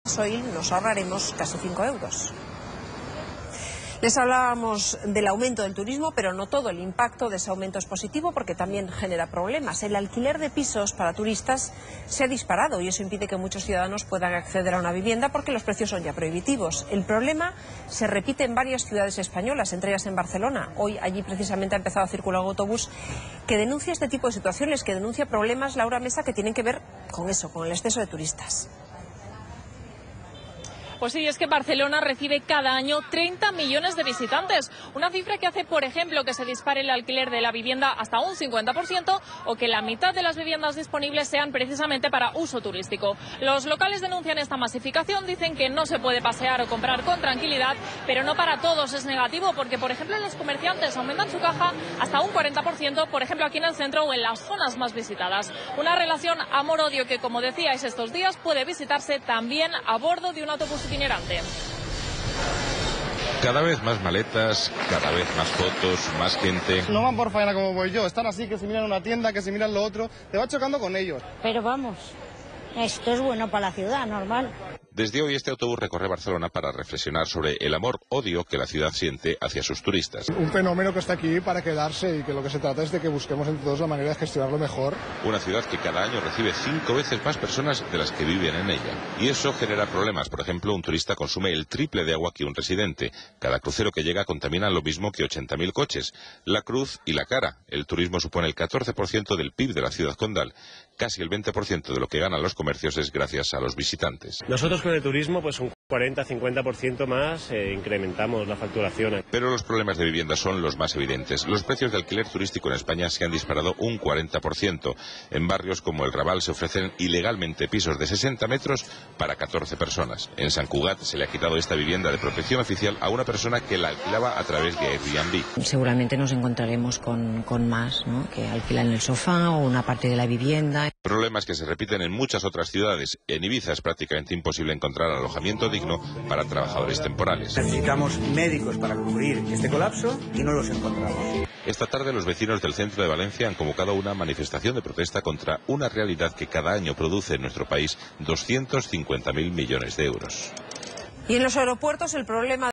Hoy nos ahorraremos casi 5 euros. Les hablábamos del aumento del turismo, pero no todo el impacto de ese aumento es positivo porque también genera problemas. El alquiler de pisos para turistas se ha disparado y eso impide que muchos ciudadanos puedan acceder a una vivienda porque los precios son ya prohibitivos. El problema se repite en varias ciudades españolas, entre ellas en Barcelona. Hoy allí precisamente ha empezado a circular un autobús que denuncia este tipo de situaciones, que denuncia problemas, Laura Mesa, que tienen que ver con eso, con el exceso de turistas. Pues sí, es que Barcelona recibe cada año 30 millones de visitantes, una cifra que hace, por ejemplo, que se dispare el alquiler de la vivienda hasta un 50% o que la mitad de las viviendas disponibles sean precisamente para uso turístico. Los locales denuncian esta masificación, dicen que no se puede pasear o comprar con tranquilidad, pero no para todos es negativo porque, por ejemplo, los comerciantes aumentan su caja hasta un 40%, por ejemplo, aquí en el centro o en las zonas más visitadas. Una relación amor-odio que, como decíais estos días, puede visitarse también a bordo de un autobús itinerante. Cada vez más maletas, cada vez más fotos, más gente. No van por faena como voy yo, están así, que se miran una tienda, que se miran lo otro, te va chocando con ellos. Pero vamos, esto es bueno para la ciudad, normal. Desde hoy este autobús recorre Barcelona para reflexionar sobre el amor-odio que la ciudad siente hacia sus turistas. Un fenómeno que está aquí para quedarse y que lo que se trata es de que busquemos entre todos la manera de gestionarlo mejor. Una ciudad que cada año recibe 5 veces más personas de las que viven en ella. Y eso genera problemas. Por ejemplo, un turista consume el triple de agua que un residente. Cada crucero que llega contamina lo mismo que 80.000 coches. La cruz y la cara. El turismo supone el 14% del PIB de la ciudad condal. Casi el 20% de lo que ganan los comercios es gracias a los visitantes. Nosotros con el turismo, pues un 40-50% más incrementamos la facturación. Pero los problemas de vivienda son los más evidentes. Los precios de alquiler turístico en España se han disparado un 40%. En barrios como el Raval se ofrecen ilegalmente pisos de 60 metros para 14 personas. En Sant Cugat se le ha quitado esta vivienda de protección oficial a una persona que la alquilaba a través de Airbnb. Seguramente nos encontraremos con más, ¿no?, que alquilan el sofá o una parte de la vivienda. Problemas que se repiten en muchas otras ciudades. En Ibiza es prácticamente imposible encontrar alojamiento digno para trabajadores temporales. Necesitamos médicos para cubrir este colapso y no los encontramos. Esta tarde los vecinos del centro de Valencia han convocado una manifestación de protesta contra una realidad que cada año produce en nuestro país 250.000 millones de euros. Y en los aeropuertos el problema